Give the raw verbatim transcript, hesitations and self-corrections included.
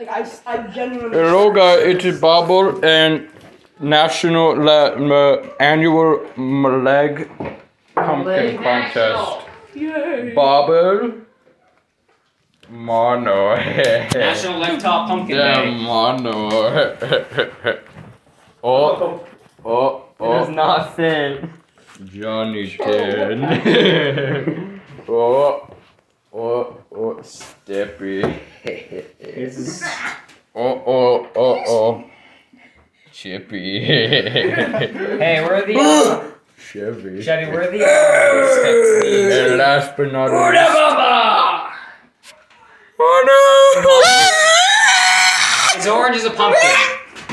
Like I, I genuinely. Hello guys, it is Babur and National La, ma, Annual Malag Pumpkin Contest. Yay! Babur. Mono. National Laptop Pumpkin Yeah, Day. mono. oh, oh, It does oh. not fit. Johnny ten. oh, oh, oh, Steppy. oh, oh, oh, oh. Chippy. Hey, where are the uh, Chevy. Chevy? Where are the uh, sticks? And last but not least. His orange is a pumpkin.